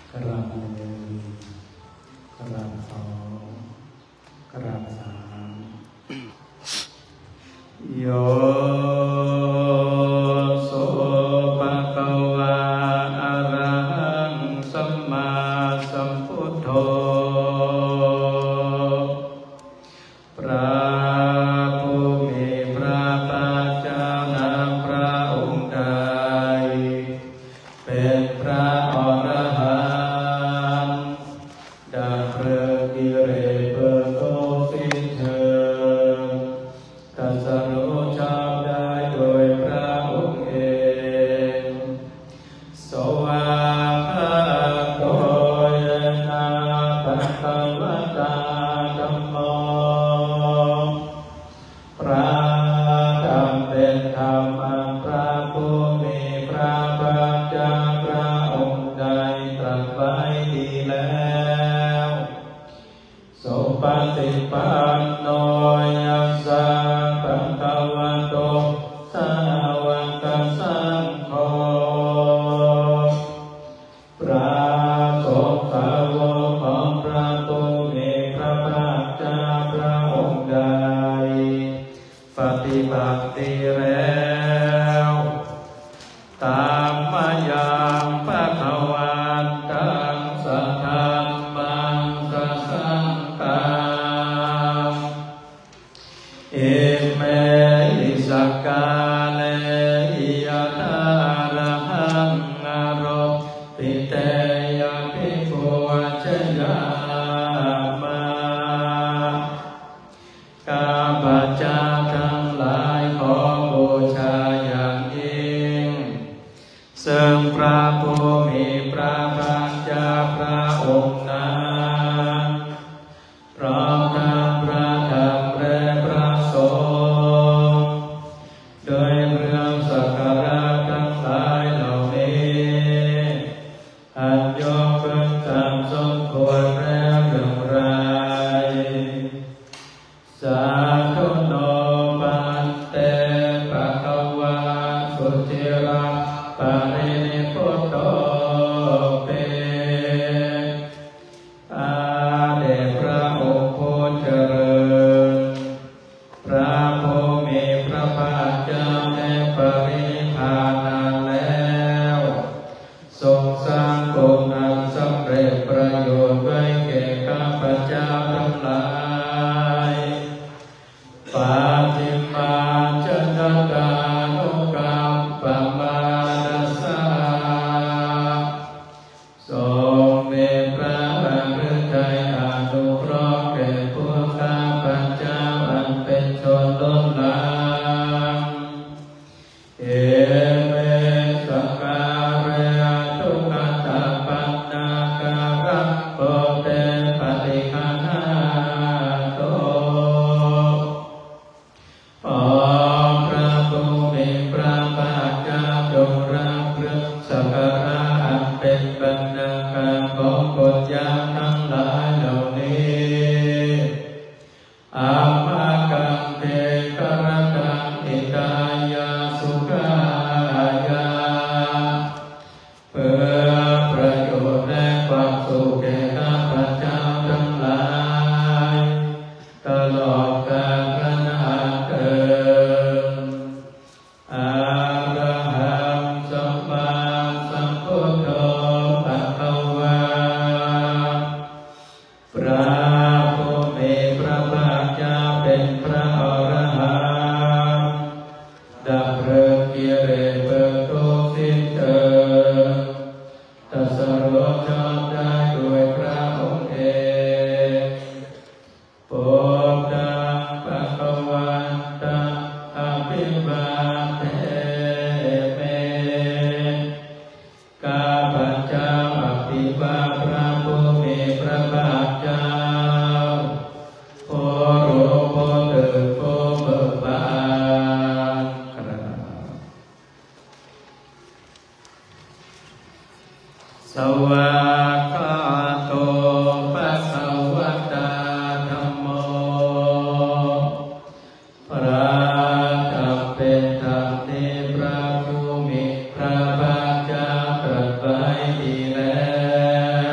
กราบหนึ่งกราบสองกราบสามโยโสภะคะวะอะระหังสัมมาสัมพุทโธพระผู้มีพระภาคเจ้านับพระองค์ใดเป็นพระอรหันต์ดับเพลิงกิเลสเบิกโลกสิ้นเชิงตรัสรู้ชอบได้โดยพระองค์เองสวากขาโตยนะภะคะวะตาธัมโมพระธรรมเป็นธรรมอันพระผู้มีพระภาคเจ้าพระองค์ใดตรัสไว้ดีแล้วสุปฏิปันโนยัสสะภะคะวะโตสาวกสังโฆพระสงฆ์สาวกของพระผู้มีพระภาคเจ้าพระองค์ใดปฏิบัติดีแล้วตามมายังพระภวันตังสัทธัมมังสัสสังฆังเอเมหิสักกาเลหิยะทาระหังอารมปิเตยะภิกขุวัชยามากาบัจจาทั้งหลายขอบูชาอย่างยิ่งซึ่งพระผู้มีพระภาคเจ้าพระองค์นั้นพร้อมทั้งพระธรรมและพระสงฆ์โดยเรื่องสักการะทั้งหลายเหล่านี้อันยกขึ้นตามสมควรแล้วอย่างไรสาธุโนปันเตภะคะวะสุจิระปารินิพพุตโตเปอาเดชพระองค์ผู้เจริญพระผู้มีพระภาคเจ้าได้ปรินิพพานนานแล้วทรงสร้างคุณอันสำเร็จประโยชน์ไว้แก่ข้าพเจ้าทั้งหลายปาติมาจนตานุกรรมปมานัสสะทรงมีพระฤทัยอนุเคราะห์แก่พวกข้าพเจ้าอันเป็นชนล้นหลามเอเมสักการะทุกขตาปันนาการะโปเตปฏิฆานาโตขอพระผู้มีพระภาคเจ้าจงรับเครื่องสักการะอันเป็นบรรณาการของบุญญาทั้งหลายเหล่านี้อามากังเทกรตังอิตายาสุขายาเพื่อประโยชน์และความสุขแก่ข้าพเจ้าทั้งหลายตลอดกาลนานเถิดอะระหังสัมมาสัมพุทโธภะคะวะพระผู้มีพระภาคเจ้าเป็นพระอรหันต์ดับเพลิงกิเลสเบิกทุกข์สิ้นเชิงตรัสรู้ชอบได้โดยพระองค์เองพุทธังภะคะวันตังอะภิวาเทเมข้าพเจ้าอภิวาทพระผู้มีพระภาคเจ้าผู้รู้ผู้ตื่นผู้เบิกบานสวากขาโตภะคะวะตาธัมโมพระธรรมเป็นธรรมที่พระผู้มีพระภาคเจ้าตรัสไว้ดีแล้ว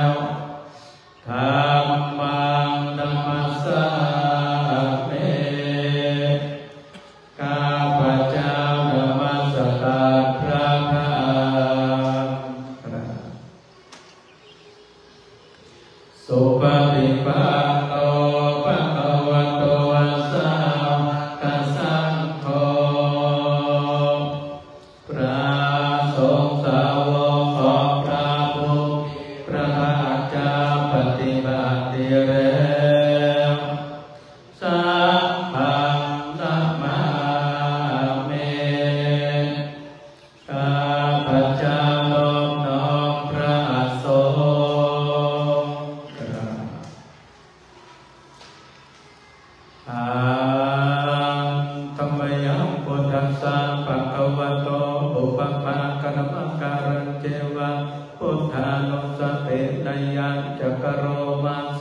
ภะคะวะโตอุปปากรรมการังเจวะพุทธานุสตินายังจักโรมาเส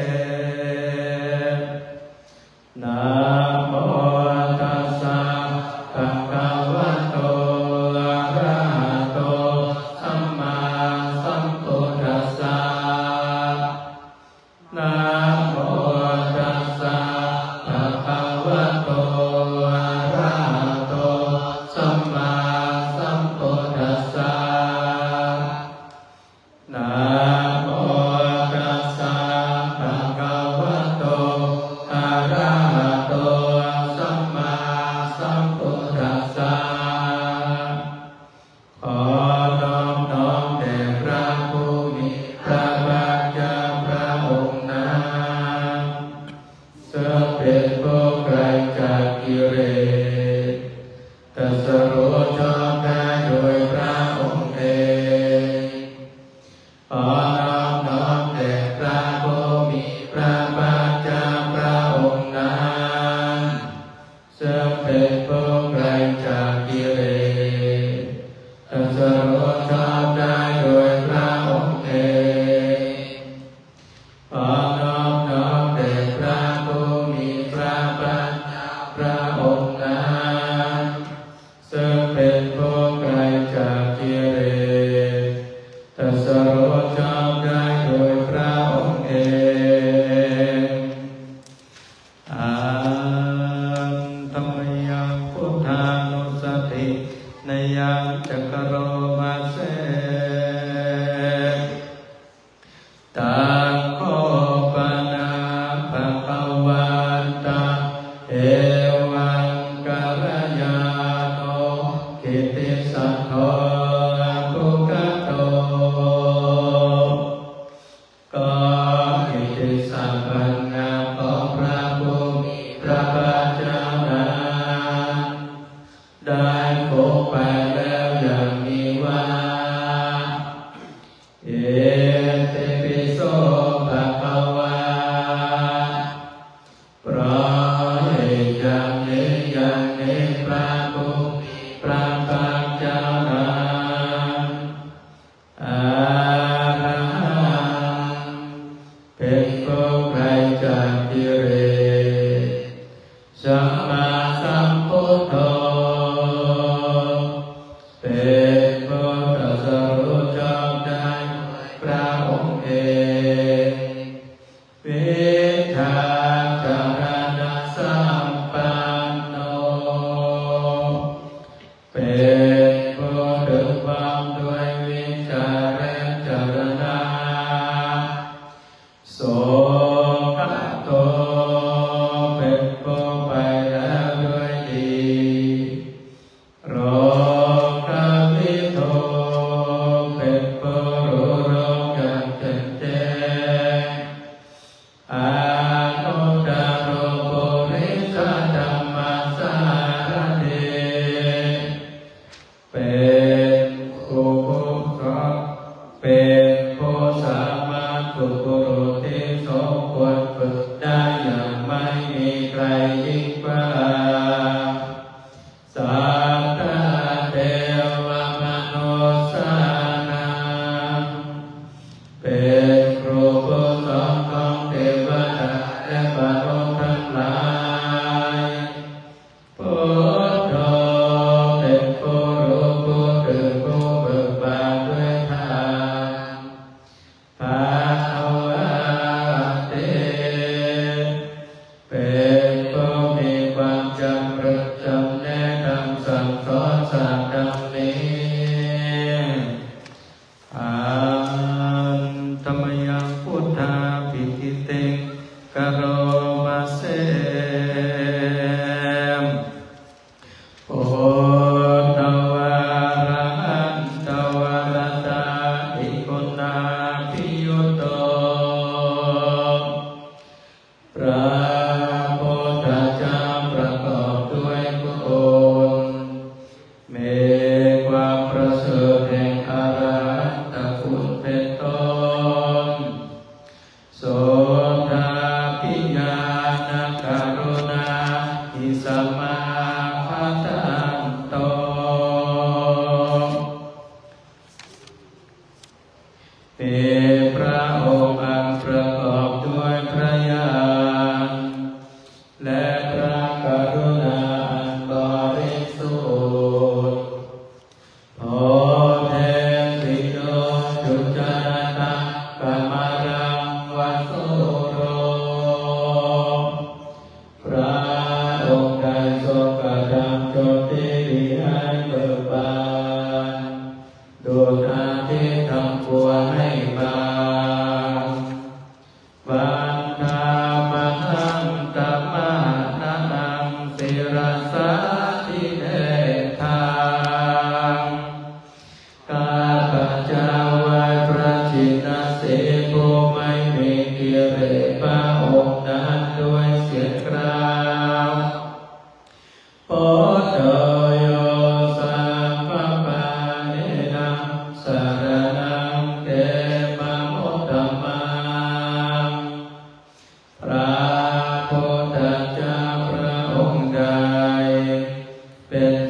นะโมตัสสะภะคะวะโตอะระหะโตสัมมาสัมพุทธัสสะนะโมตัสสะภะคะวะโตอะระหะโตสัมมาสัมพุทธัสสะนะโมตัสสะภะคะวะโตอะระหะโตสัมมาสัมพุทธัสสะขอน้อมน้อมแด่พระผู้มีพระภาคเจ้าพระองค์นั้นทรงเป็นผู้ไกลจากกิเลสตรัสรู้ชอบได้โดยพระองค์เองขอน้อมน้อมแด่พระผู้มีพระภาคเจ้าพระองค์นั้นทรงเป็นผู้ไกลจากกิเลสตรัสรู้ชอบได้โดยพระองค์เองขอน้อมน้อมแด่พระผู้มีพระภาคเจ้าพระองค์นั้นซึ่งเป็นผู้ไกลจากกิเลสตรัสรู้ชอบได้โดยพระองค์เองอันธรรมยังพุทธานุสตินายังจักโรมาเสตังโคปนาภะคะวันตังเอวังกัลยาโนกิตติสัทโธภุคโตก็กิตติศัพท์บรรณาของพระผู้มีพระภาคเจ้านั้นได้พบไปแล้วอย่างนี้ว่าเอติปิโสภะคะวาเพราะเหตุอย่างนี้พระผู้มีพระภาคเจ้านั้นอะระหังเป็นผู้ไกลจากกิเลสสัมมาสัมพุทโธเป็นผู้ตรัสรู้ชอบได้พระองค์เองวิชาจารณะสัมปันโนเป็นผู้ถึงความด้วยวิชาและจารณะโสภโตเป็นผู้ไปแล้วด้วยดีโรควิโทเป็นผู้รู้รอบอย่างแจ่มแจ้งอนุตตรปุริสธัมมัสสารถิเป็นผู้เป็นผู้สามารถฝึกบุรุษที่สมควรฝึกได้อย่างไม่มีใครยิ่งกว่าสัพพะเทวมนุสสานังเป็นครูผู้สอนของเทวดาและมนุษย์ทั้งหลายพุทโธเป็นผู้รู้ผู้ตื่นผู้เบิกบานด้วยธรรมภาวะเตเป็นผู้มีความจำรึกจำแนกคำสั่งสอนศาสตร์ดังนี้อันธรรมยังพุทธาปิติเตกโรมาเสพุทธวาระหันตวรตาอิกุณาภิยุโตพระพุทธเจ้าประกอบด้วยคุณมีความ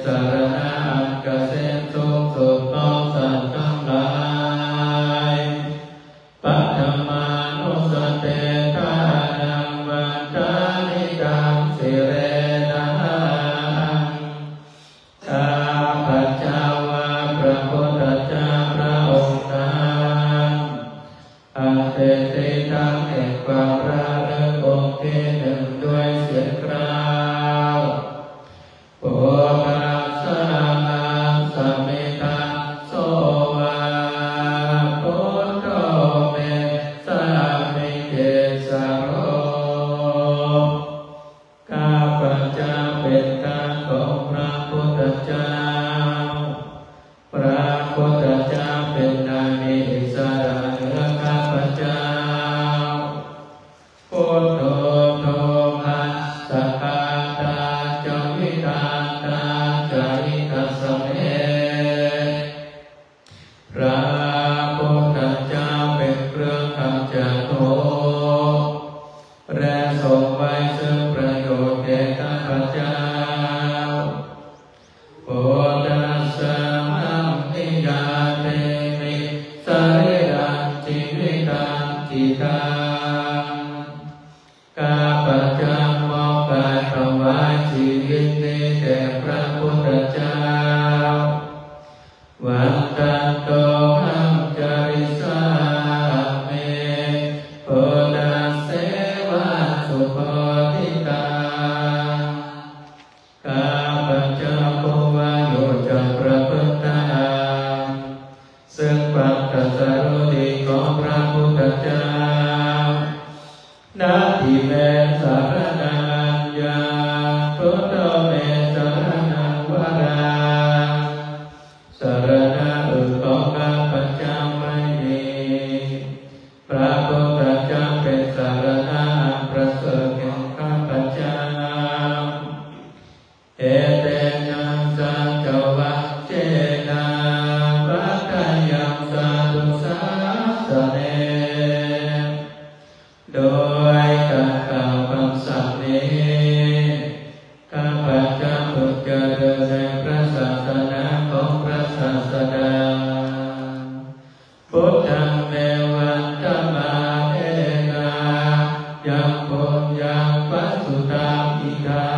ารณะอันเกษมสูงสุดของสัตว์ทั้งหลายปัทมานุสเตทานังวันทานิกังสิเรนะข้าพเจ้าว่าพระพุทธเจ้าพระองค์นั้นอันเป็นที่ตั้งแห่งความระลึกองค์ที่หนึ่งด้วยเสียงกล่าวโภคัสสะนังสัมมิทังโสวาพุทโธเมสามิเกสโรข้าพเจ้าเป็นการของพระพุทธเจ้าพระพุทธเจ้าเป็นนามิอิสระเหนือข้าพเจ้าพุทโธโธมัสสะกาตาจวิตาตาจาริกัสสเมพระพุทธเจ้าเป็นเครื่องกำจัดทุกข์และทรงไว้ซึ่งประโยชน์แก่ข้าพเจ้าพุทธัสสะมัมมิยาเตมิสริรังจิวิตังจิตังข้าพเจ้ามอบกายถวายชีวิตนี้แด่พระพุทธเจ้าวันตันโตหังจาริสาเมพุทธัสเสวะสุโคติตังข้าพเจ้าผู้ว่าอยู่จากพระพุทธธรรมซึ่งความตรัสรู้ดีของพระพุทธเจ้านาทิเมสารนังยาพุทโธเมสารนังวราสารณะอื่นของข้าพเจ้าไม่มีพระพุทธเจ้าเป็นสารณะอันประเสริฐแห่งข้าพเจ้าเอเตนะสัจจวัคเจนะวัฏฏัยังสาธุสาสเนโดยการกล่าวคำสั่งนี้ข้าพเจ้าพึงเจริญในพระศาสนาของพระศาสดาพุทธังเมวันธรรมาเอนะยังปุญญังปัสสุตังอิทา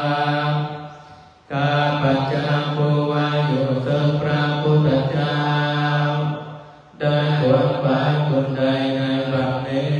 ข้าพเจ้าผู้ว่าอยู่ซึ่งพระพุทธเจ้าได้ขวนขวายบุญใดในบัดนี้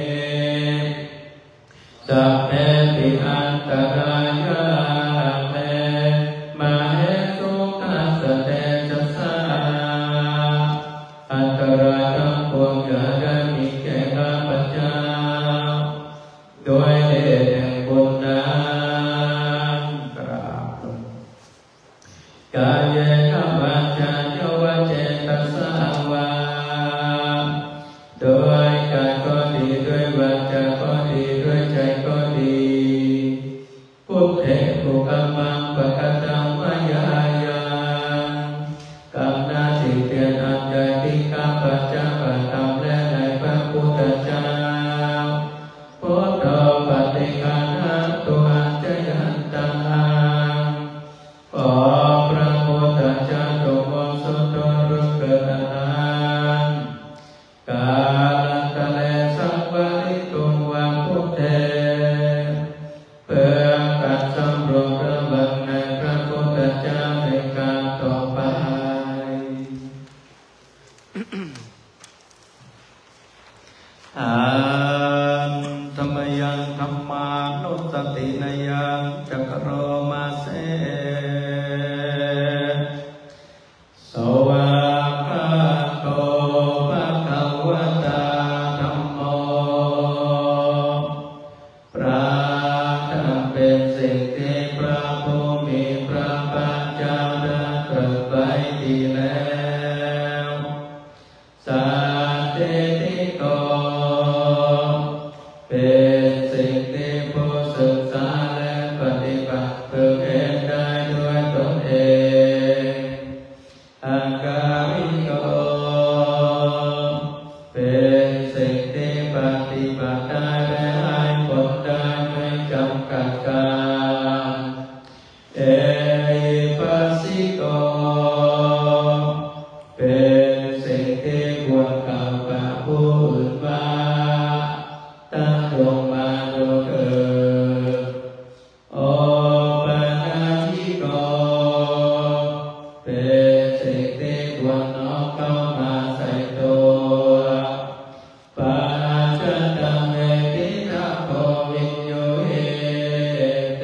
สัพเพติอันตรายาเมมาเหตุขัสสะเตจัสสะอันตรายทั้งปวงอย่าได้มีแก่ข้าพเจ้าโดยเดชแห่งบุญนั้นกราบกายเยนะวาจาโยวเจตสาวาโดยกายก็ดีด้วยวาจาก็ดีด้วยใจก็ดีพุทเถภูกัมมังปะกตังมายายังกรรมหน้าที่เพียรอันใดที่ข้าพเจ้าทำและในพระพุทธเจ้าพุทโธปฏิคันหาตัวเจยันตังขอพระพุทธเจ้าจงมองสุดรุกเกิดนาชิโกเป็นสิ่งที่ควรกล่าวกับผู้อื่นว่าตั้งดวงมาดูเถิดโอปัญญิโกเป็นสิ่งที่ควรน้อมเข้ามาใส่ตัวปัจจตังเมติทัพโพวิญโยเหเต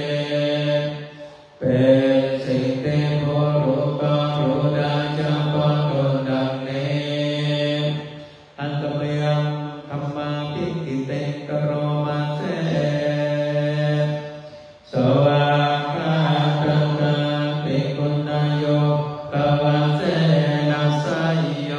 เป็นสิ่งที่ผู้รู้ก็รู้ได้เฉพาะตนดังนี้อันตเมียงธรรมาภิกิเตกโรมาเสสวากขาตังนาภิกุณาโยกวาเสนัสสยโย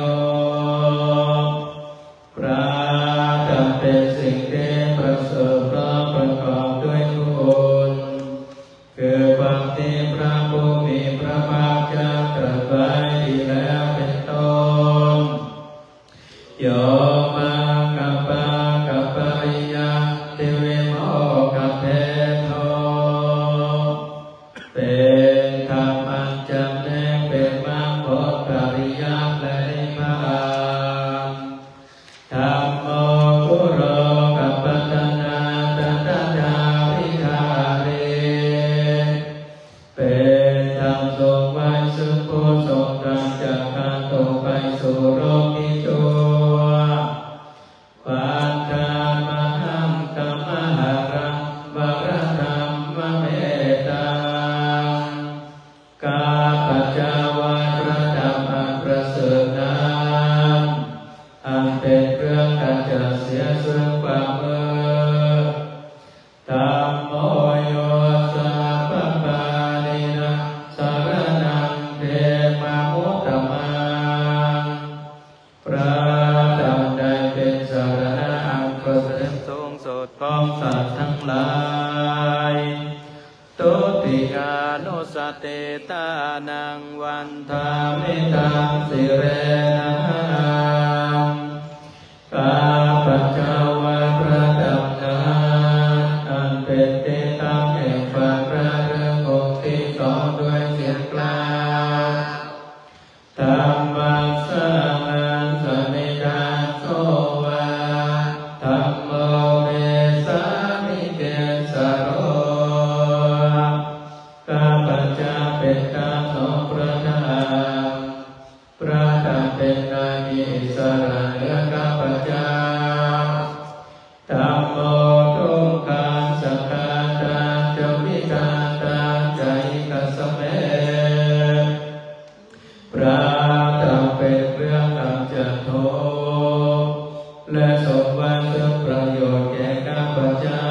พระธรรมเป็นสิ่งที่ประเสริฐประกอบด้วยคุณคือความที่พระผู้มีพระภาคเจ้าตรัสไว้ดีแล้วเป็นต้นโยมากัปปะกัปปะริยาติวิโมกขเพโทเป็นธรรมอันจำแนกเป็นมรรคผลปริยัติและนิพพานธัมโมกุโรกัปปะตนาตัตถาวิหาเรเป็นธรรมทรงไว้ซึ่งผู้ทรงตรัสจากการตกไปสู่โลกที่ชั่วปัญญามหังกัมมหารังวรธรรมเมตตังกาปัจจาวาพระธรรมอันประเสริฐนั้นอันเป็นเครื่องขจัดเสียซึ่งความมืดธัมโมโยสัพพปานินะสารนังเทมามุตตมังพระธรรมใดเป็นสารณะอันประเสริฐสูงสุดของสัตว์ทั้งหลายตุติยานุสติตานังวันทามิตังสิเรนังข้าพเจ้าว่าพระธรรมนั้นอันเป็นที่ตั้งแห่งความระลึกองค์ที่สองด้วยเสียงกล่าวธรรมัสสะนังสนิทาโสวาธัมโมเมสามิเกสโรข้าพเจ้าเป็นตาของพระธรรมพระธรรมเป็นนายมีอิสระเหนือข้าพเจ้าธัมโมทุกขังสักขาตังจวิตาตังใจกัสสเมพระธรรมเป็นเครื่องกำจัดทุกข์และสมบัติซึ่งประโยชน์แก่ข้าพเจ้า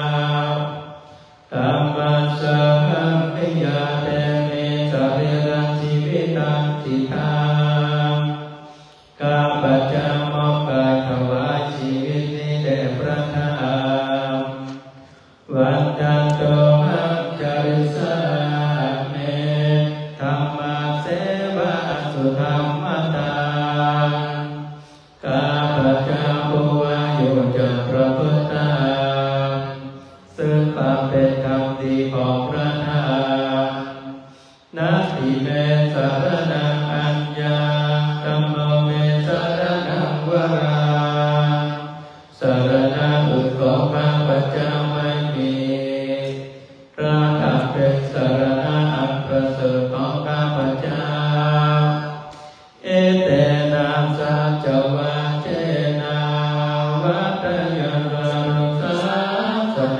ธัมมัสสะมิยาเตมิสรีรังชีวิตังจิตังข้าพเจ้ามอบกายถวายชีวิตนี้แด่พระธรรมวันจันโตหังจาริสาเมธัมมาเสวะสุธรรมตังข้าพเจ้าผู้ว่าอยู่จากพระพุทธธรรมซึ่งความเป็นธรรมดีของพระธรรมนาทิเมสารนังอัญญาธัมโมเมสารนังวราสารณะอื่นของข้าพเจ้าไม่มีพระธรรมเป็นสารณะอันประเสริฐของข้าพเจ้าเอเตนะสัจจวาเจนะวัตยานุสาสเน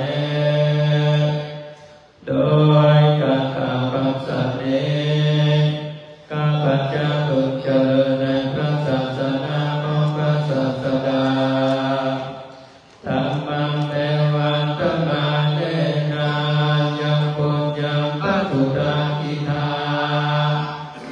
โดยการกล่าวคำสัตย์นี้ข้าพเจ้าพึงเจริญในพระศาสนาของพระศาสดาธัมมังเทวันธรรมาเนนายังปุญญังปัจจุตากิทา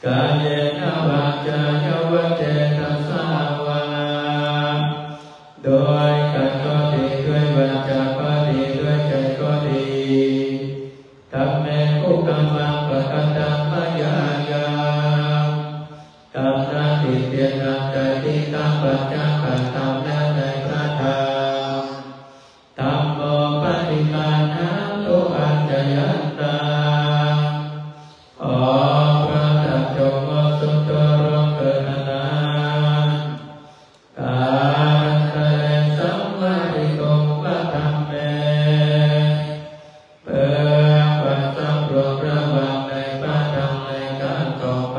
ายเยนะวาจายวเจตสาวาโดยการก็ดีด้วยวาจาก็ดีด้วยใจก็ดีทำเมกุกรรมังปะกันตังมายายาทำหน้าที่เพียรนำใจที่ตั้งปัจจัยการทำและในพระธรรมธรรมโมปฏิมานะโตอัญญยันตาขอพระตัจจงมสุตโตโรเกิดนานการเตสัมมาริโกปะธรรมเมเพื่อความสำรวมระวังในพระธรรมในการต่อไป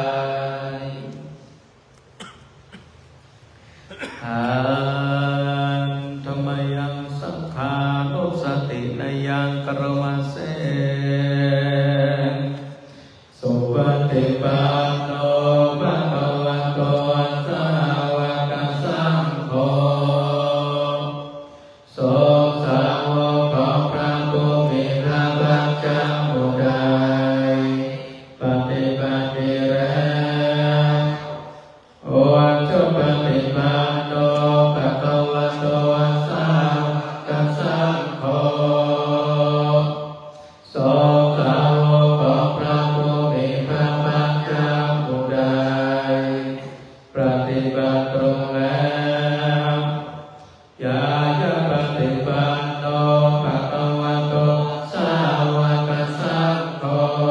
ธรรมยังสังขานุสติในยังกรมเสสุปฏิปันโนภะคะวะโตสาวกสังโฆสงฆ์สาวกของพระผู้มีพระภาคเจ้าผู้ใดปฏิบัติดีแล้วโอจงปฏิบัติโนภะคะวะโตสาวกสังโฆสงฆ์สาวกของพระผู้มีพระภาคเจ้าผู้ใดปฏิบัติตรงแล้วยายะปฏิบัติโนภะคะวะโตสาวกสังโฆ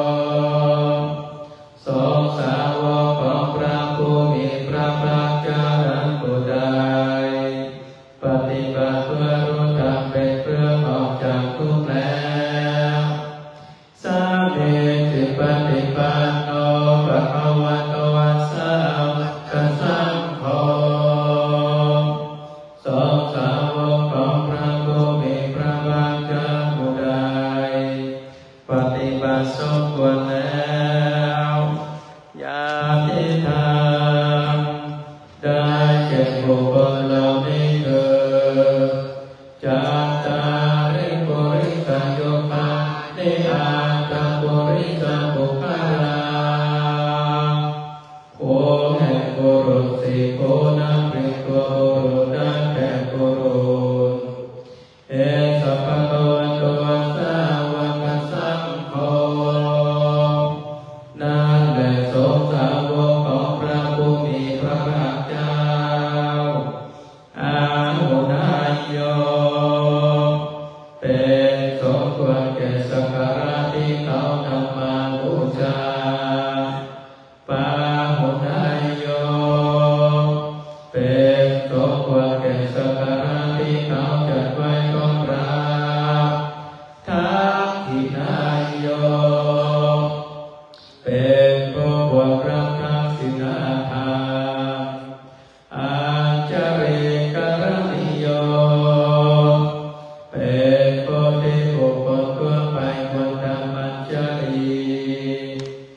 สงฆ์สาวกของพระผู้มีพระภาคเจ้าผู้ใดปฏิบัติเพื่อรู้ธรรมเป็นเครื่องออกจากทุกข์แล้วสามีจิปฏิปันโนภะคะวะโตสาวกสังโฆสงฆ์สาวกของพระผู้มีพระภาคเจ้าผู้ใดปฏิบัติสมควรแล้วญาติธรรมได้แก่บุคคลเหล่านี้คือจัตตาริปุริสโยคะนิอาตปุริสบุคคลาโอแห่งบุรุษสี่โอนับเป็นตัวบุรุษได้แก่บุรุษเอสัพพะคะวะโตสาวกสังโฆนั่นแหละสงฆ์สาวกของพระผู้มีพระภาคเจ้าอาหุนายโยเป็นสมควรแก่สักการะที่เขานำมาบูชาปาหุนายโยเป็นสมควรแก่สักการะที่เขาจัดไว้ต้อนรับทักขินายโยเป็นผู้บวชรับทักษิณธรรมอาจาริกรณิโยเป็นผู้ที่บุคคลทั่วไปควรทำอัญชลี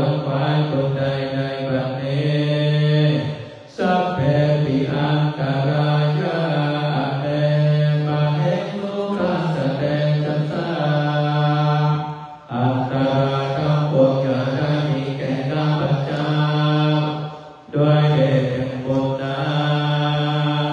นขวายตนใดในบัดนี้สัพเพปิอันตรายาเนมาเหตุขันสเตจัสสาอันตรายทั้งปวงอย่าได้มีแก่ข้าพเจ้าด้วยเดชแห่งบุญนั้น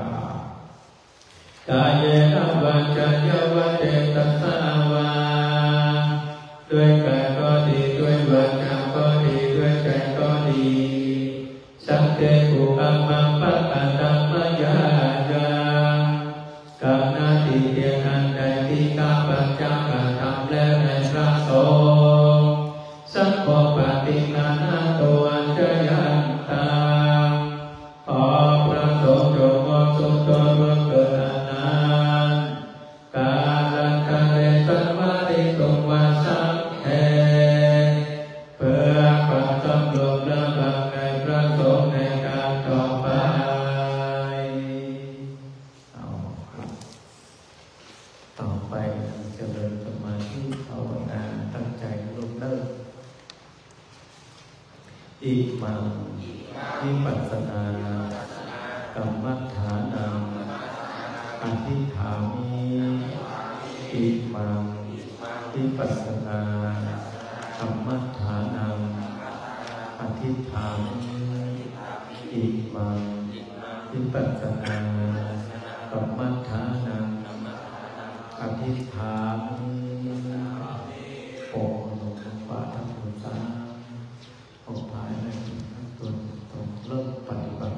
กายเยนะวัจจะยวะเตตัสสาวาด้วยกายก็ดีด้วยวาจาก็ดีด้วยใจก็ดีสังเกตุกัมมังปัตตังธัมมยาจากรรมหน้าที่เพียงอันใดที่ข้าพเจ้ากระทำแล้วในพระสงฆ์สัพพปฏินานาตัวจยันตังขอพระสงฆ์จงมอบสุขตัวร่วมเกิดอนันต์กาลันทะเรสัมมาริตุงวาสังเทเพื่อความสำรวมระวังในพระสงฆ์ในการต่อไปต่อไปเจริญสมาธิภาวนาตั้งใจลงเลิกอิมังวิปัสสนากรรมฐานังอธิษฐามิอิมังวิปัสสนากรรมฐานังอธิษฐามิอิมังวิปัสสนากรรมฐานังอธิษฐามิโอโนปะทัพพุทธาองค์ภายในทั้งตนตรงเริ่มปฏิบัติ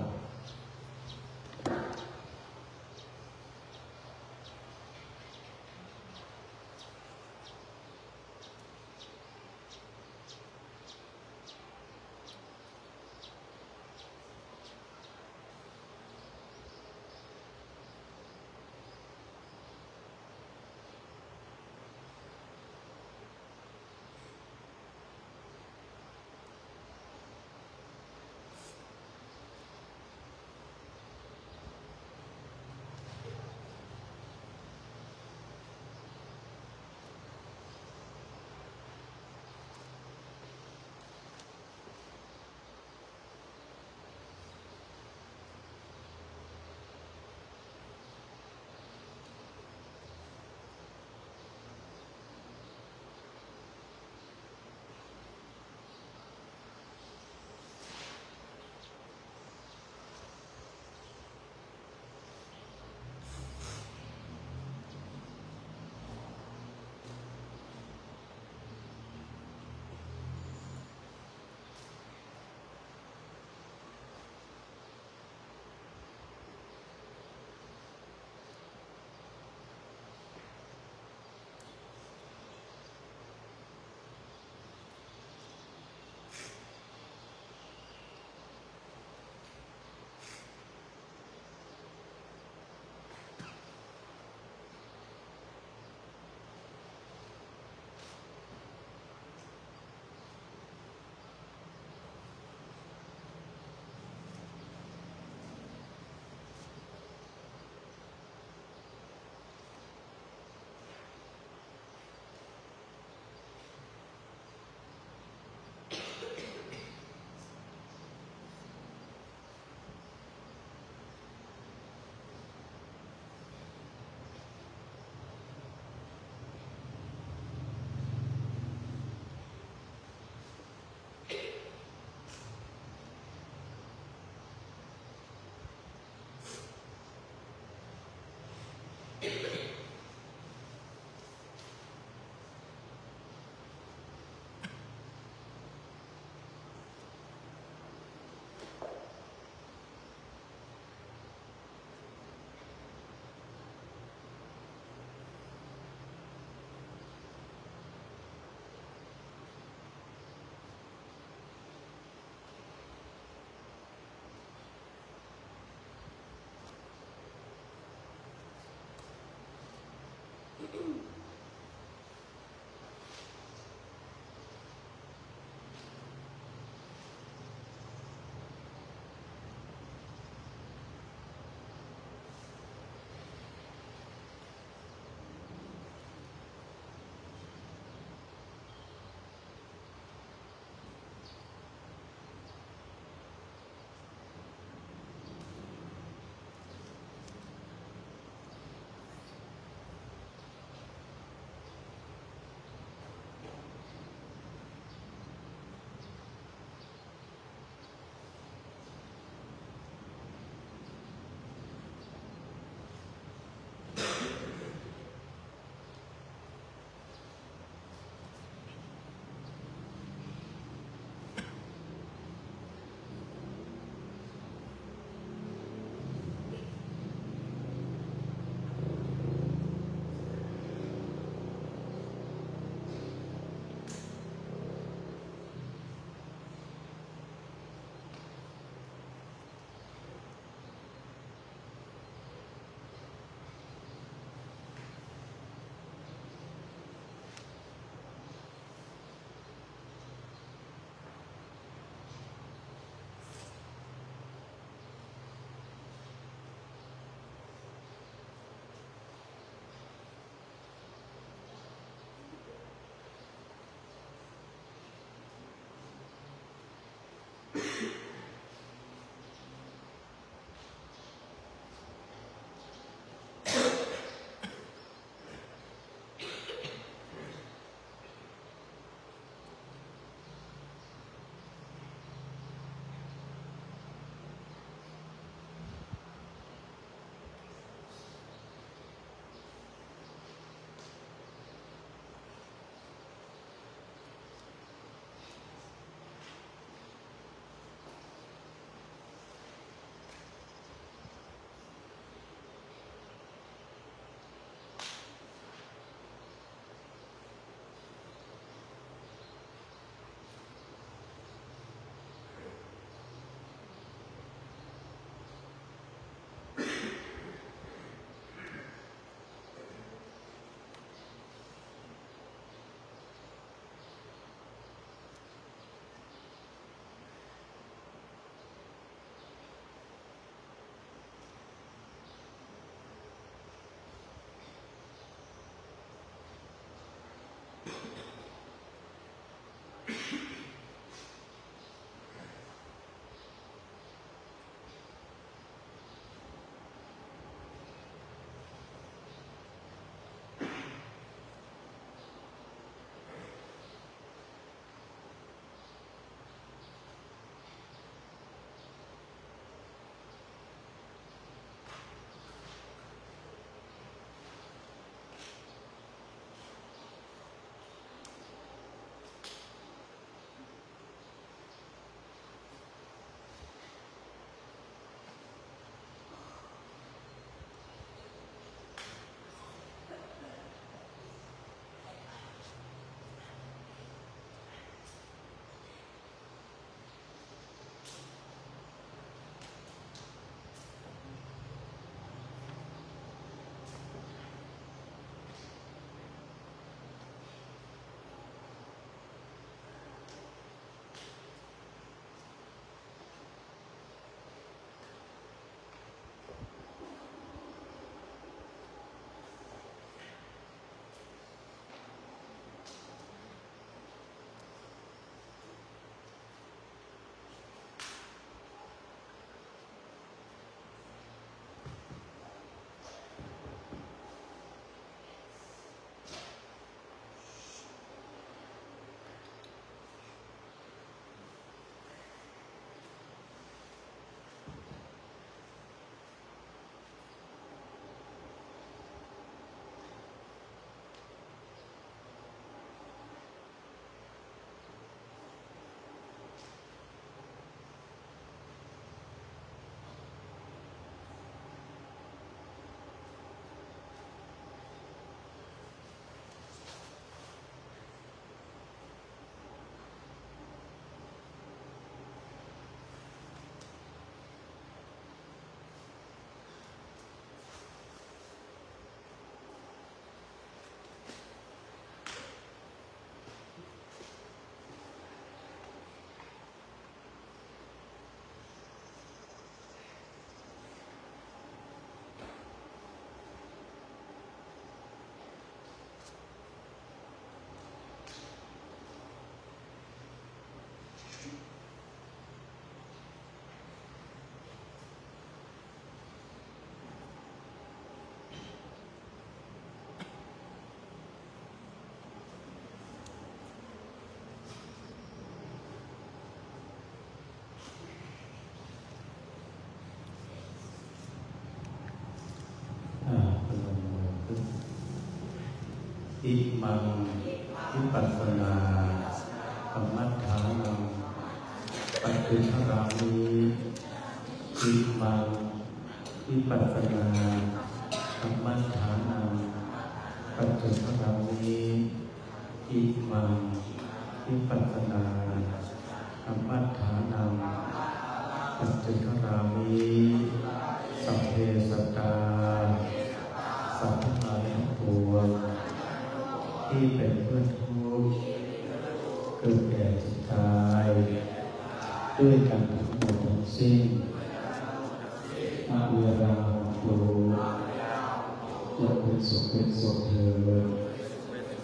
อิมังวิปัสสนากรรมฐานังปัจจุบันรามีอิมังวิปัสสนากรรมฐานังปัจจุบันรามีอิมังวิปัสสนากรรมฐานังปัจจุบันรามีสัพเพสัตตาสัพพะทั้งปวงที่เป็นเพื่อนทุกข์เกิดแก่เจ็บตายด้วยกันทั้งหมดทั้งสิ้นอาเวราโลจะเป็นสุขเป็นสุขเถิด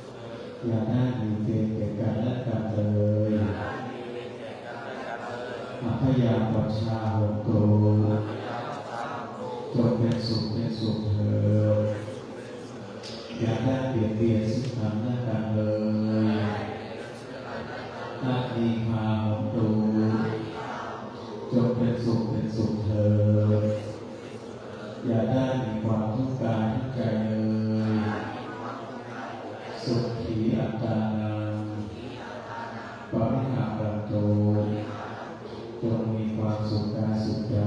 อย่าได้มีเวรแก่กันและกันเลยขอัพยาปัชชาโหตุจงเป็นสุขเถิดอย่าได้เบียดเบียนซึ่งกันและกันเลยนาทีพาโหตุจงเป็นสุขเถิดอย่าได้มีความทุกข์กายทุกข์ใจเลยสุขีอัตตานังปริหารันโตจงมีความสุขกายสุขใจ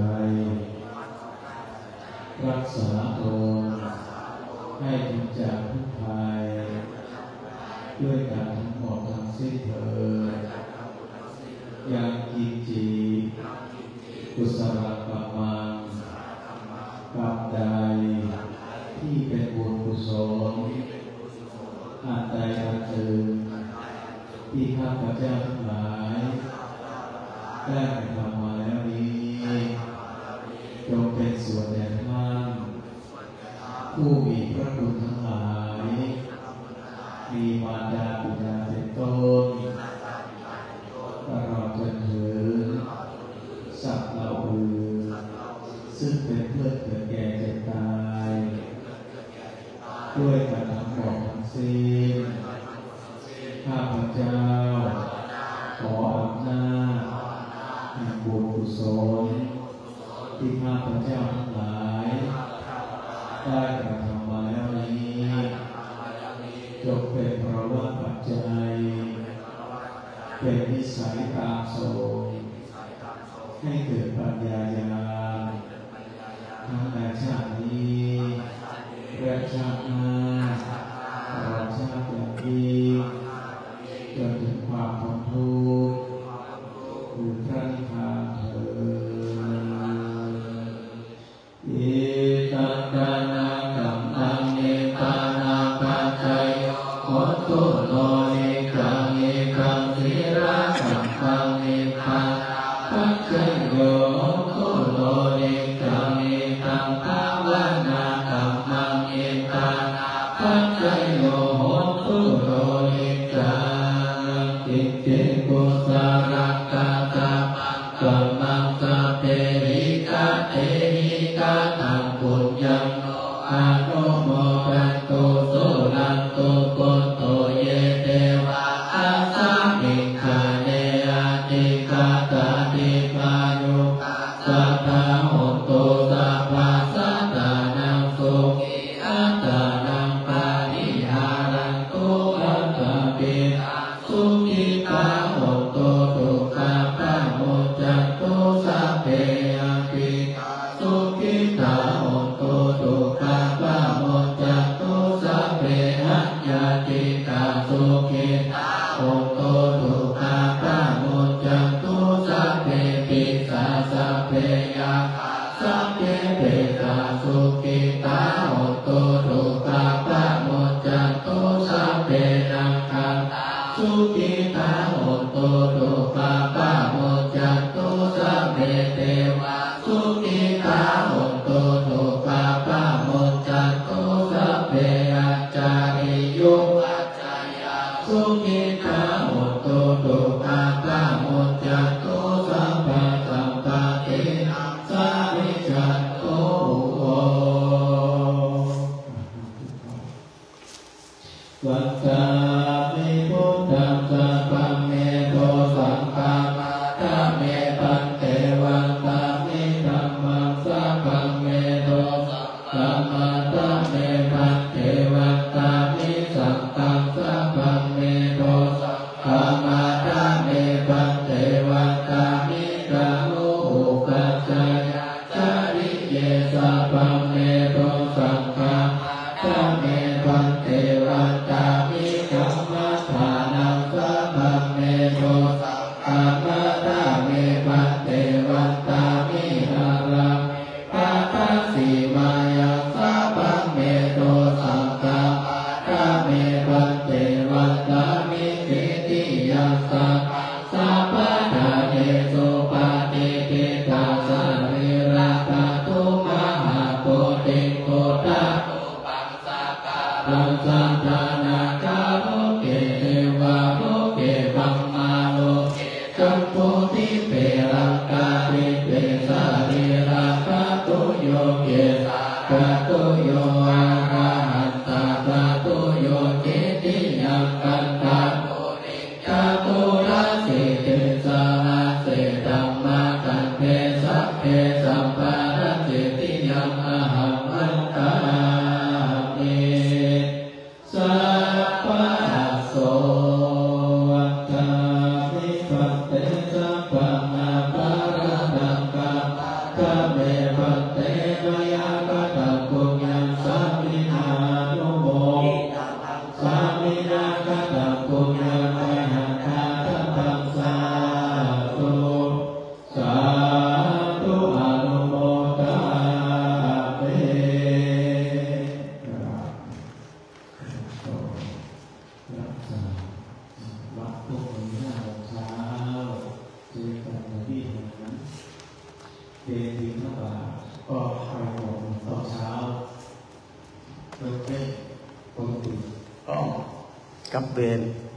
รักษาตนให้พ้นจากทุกภัยด้วยการทั้งหมดทั้งสิ้นเถิดยังกินจีกุศลกรรมังกรรมใดที่เป็นบุญกุศลอันใดอันหนึ่งที่ข้าพเจ้าทั้งหลายได้กระทำมาแล้วนี้จงเป็นส่วนแด่ท่านผู้มีพระคุณทั้งหลายมีมารดาบิดาเป็นต้นตลอดจนถึงสัตว์เหล่าอื่นซึ่งเป็นเพื่อนเกิดแก่เจ็บตายด้วยกันทั้งหมดทั้งสิ้นข้าพเจ้าขออำนาจแห่งบุญกุศลที่ข้าพเจ้าทั้งหลายได้กระทำมาแล้วนี้จงเป็นเพราะว่าปัจจัยเป็นนิสัยตามทรงให้เกิดปัญญาญาณทั้งในชาตินี้และชาติหน้าตลอดชาติอย่างยิ่งจนถึงความพ้นทุกข์คือพระนิพพานเถิดอิตังดานากัมมังเนปานาปัจจายโหตุโลเนกังเนกังทิระกัมมังเนปาปัจจายโยโหตุโลเนกังเนกังภาวนากัมมังเนปาปัจจายโยโหตุโลเนกังกิจเจกุสลกะตะกัมมังสะเปริกะเตหิกะตังปุญญังโนอะโนโมปันโตโสลันโตโกโตเยเตวะอาสามิคาเนอาติกาตาติปายุสัพพะโหตุสัพพะสัตตานังสุขิอัตตานังปาริหารันตุอัตตาปิสุขิตาโหตุทุกขาปะโมจจันตุสัพเพยังปิสุขิตาโหตุทุกขาปะโมจจันตุสัพเพหัญญาติกาสุขิตาโหตุทุกขาปะโมจจันตุสัพเพปิสาสัพเพยังสัพเพเปตาสุขิตาโหตุทุกขาปะโมจจันตุสัพเพนังคันสุขิตาโหตุทุกขาปะโมจจันตุสัพเพเทวะสุขิตาโหตุทุกขาปะโมจจันตุสัพเพอัจจาริยุอัจจายาสุขิตาโหตุทุกขาปะโมจจันตุสัพพะสัมปตินังสาวิจันตุโอวัตตามิพุทธังสัพพะเมโตสังฆังธรรมเมปันเตวัตตามิธัมมังสัพพะเมโตสังฆังธรรมเมปันเตวัตตามิสังฆังสัพพะเมโตสังฆังธรรมเมปันเตวัตตามิกะโมอุปัจจายะจาริเยสัพพะเมโตสังฆังธรรมเมปันเตวัตตามิกัมมัฏฐานังสัพพะเมโตสังฆังธรรมเมปันเตทิเปรังกาทิเปสาริราคาตุโยเกสาคาตุโยอาราหัตตาคาตุโยเจติยังกันตาโมนิจาตุระสิเทสาเสตัมมาตันเทสัพเพสัมปาระเจติยังอหังวันตามิสัพพะโสวัตตามิปัตเตสัพพะนาปาระดังกาคาเมปัตเตมยากตังปุญญังสามินานุโมสามินากตังปุญญังมหันตาตังสาธุสาธุอนุโมทามิรักษาวัดทุกคน5 โมงเช้าเจอกันในที่แห่งนั้นเดินบิณฑบาตก็ไปตอนเช้าเพื่อเป็นคนตื่นต้องกับเวร